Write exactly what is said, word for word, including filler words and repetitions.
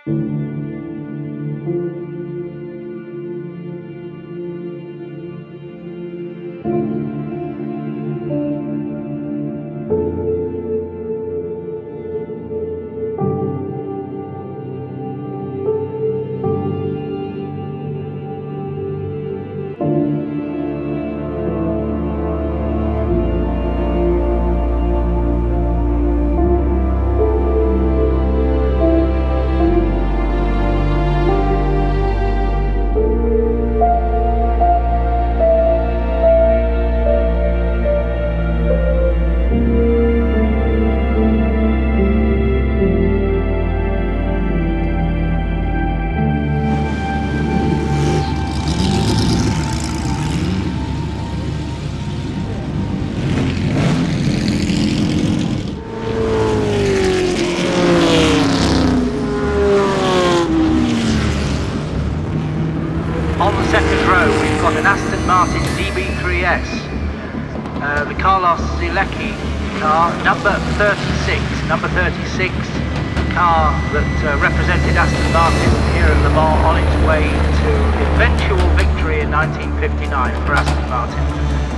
On the second row, we've got an Aston Martin D B three S, uh, the Carlos Zilecki car, number thirty-six. Number thirty-six, a car that uh, represented Aston Martin here at Le Mans on its way to eventual victory in nineteen fifty-nine for Aston Martin.